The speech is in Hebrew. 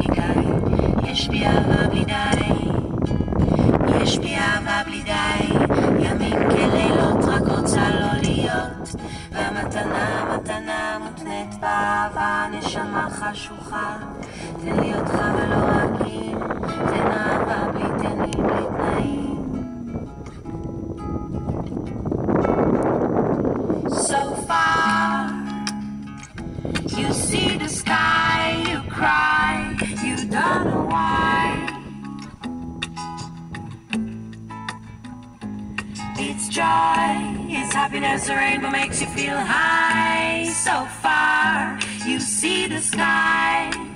בלי די, יש בי אהבה בלי די, יש בי אהבה בלי די, ימים כלילות רק רוצה לא להיות, והמתנה מתנה מותנית באהבה, נשמה חשוכה, תן לי אותך ולא רק אם, תן אהבה בלי תנים בלי תנאים. So far, you see the sky, you cry, you don't know why. It's joy, it's happiness, the rainbow makes you feel high. So far, you see the sky.